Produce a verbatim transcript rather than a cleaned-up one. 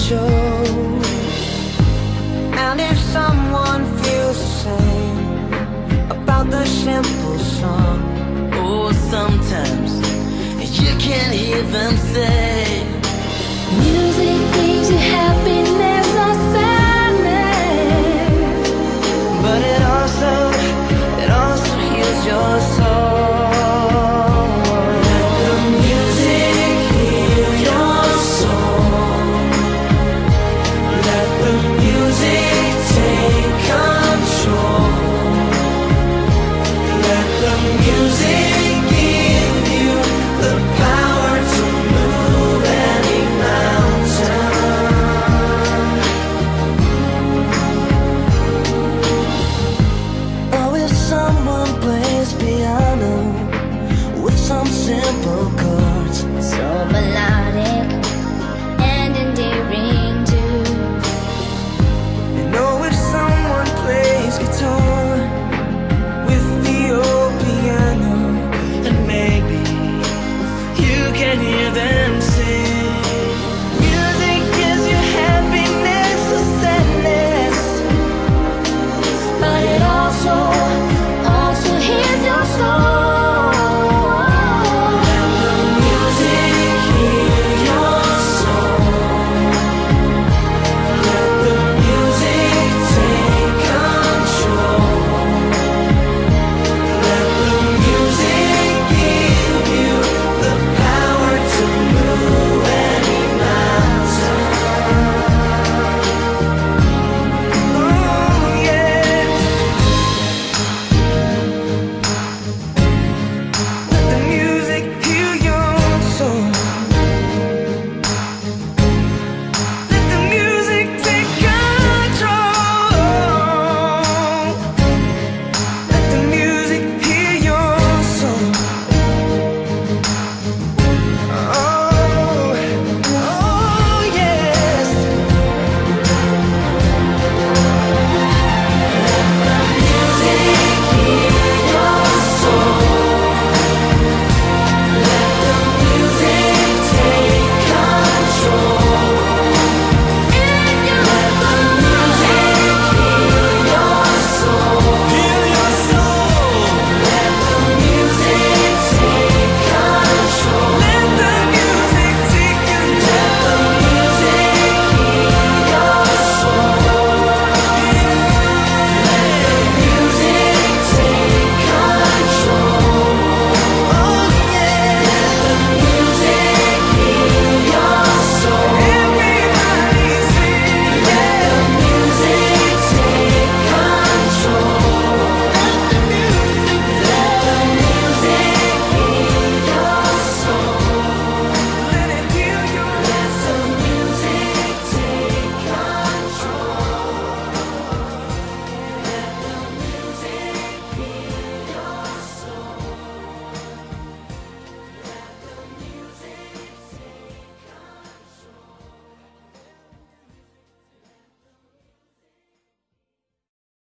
show. And if someone feels the same about the simple song, oh, sometimes you can't hear them say, music brings you happiness or sadness, but it also, it also heals your soul. Let the music heal your soul. Let the music take control. Let the music give you the power to move any mountain. Oh, if someone plays piano with some simple chords, so melodic,